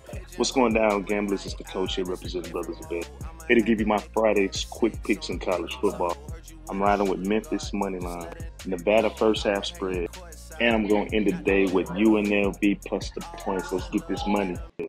What's going down, gamblers? It's the coach here representing Brothas N Bets. Here to give you my Friday's quick picks in college football. I'm riding with Memphis money line, Nevada first half spread, and I'm going to end the day with UNLV plus the points. Let's get this money.